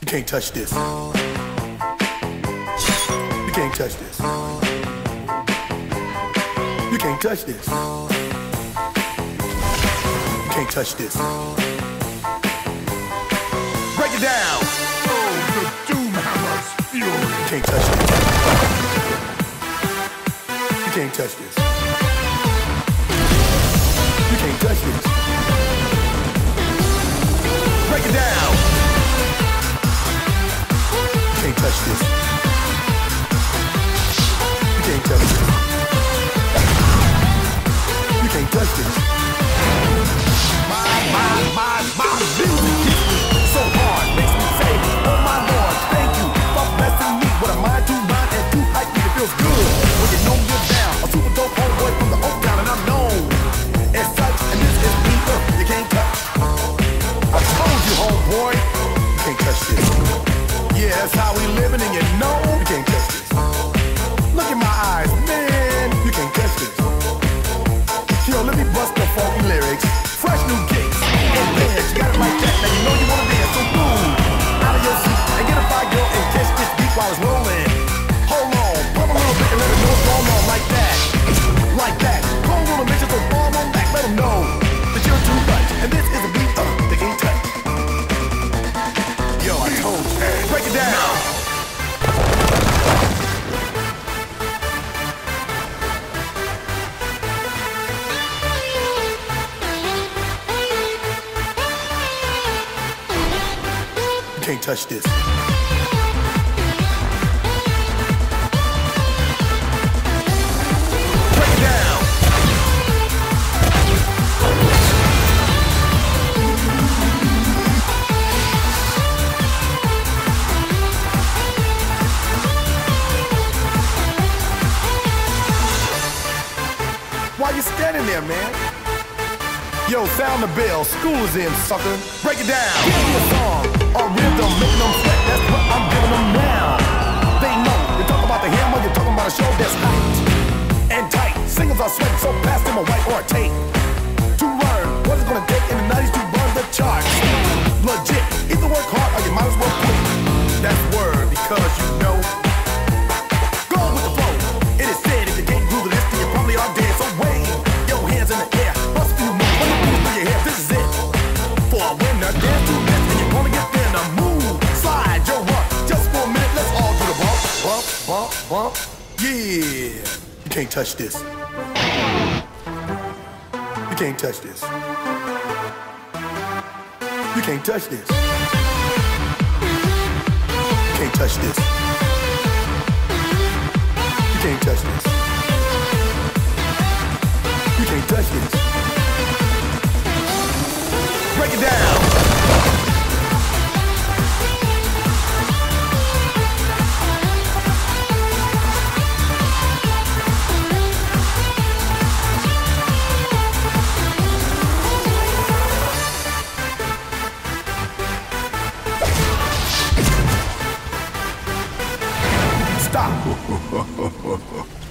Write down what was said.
You can't touch this. You can't touch this. You can't touch this. You can't touch this. Break it down. Oh, the Doomhammer's fury. You can't touch this. You can't touch this. You can't touch this. Break it down. You can't touch this. You can't touch this. You can't touch this. My music hits me so hard, makes me say, oh my Lord, thank you for blessing me with a mind to rhyme and to hype me. It feels good when you know you're down. A super dope homeboy from the Oak Town, and I'm known as such. And this is me, you can't touch. I told you, homeboy, you can't touch this. Yeah, that's how we living, and you know you can't touch this. Look in my eyes, man, you can't touch this. Yo, let me bust the funky lyrics. Fresh new kicks and bands, you got it like that. Now you know you wanna dance, so move out of your seat and get a fire girl and catch this beat while it's rolling. Hold on, pump a little bit and let them know what's going on like that. Like that. Cold little bitches so fall on back, let them know that you're too much. And this is a beat they can't touch. Yo, I told you. Break it down. You can't touch this. Break it down. Why you standing there, man? Yo, sound the bell. School is in, sucker. Break it down. Give me a song or rhythm, making them sweat. That's what I'm giving them now. They know. You talk about the hammer, you're talking about a show that's hyped and tight. Singles are sweating so fast, them a white or a tape. To learn what it's gonna take in the 90s to burn the charts. Legit. Either work hard or you might as well quit. That's word because you know. Go with the flow. It is said if you can't groove this, then you probably are dead. So wave your hands in the air. Bust a few moves. Put your through your hair. This is it. For a winner, dance to this, and you're gonna get there. Now move, slide your rump. Just for a minute, let's all do the bump, bump, bump, bump. Yeah, you can't touch this. You can't touch this. You can't touch this. You can't touch this. You can't touch this. You can't touch this. Break it down. Stop.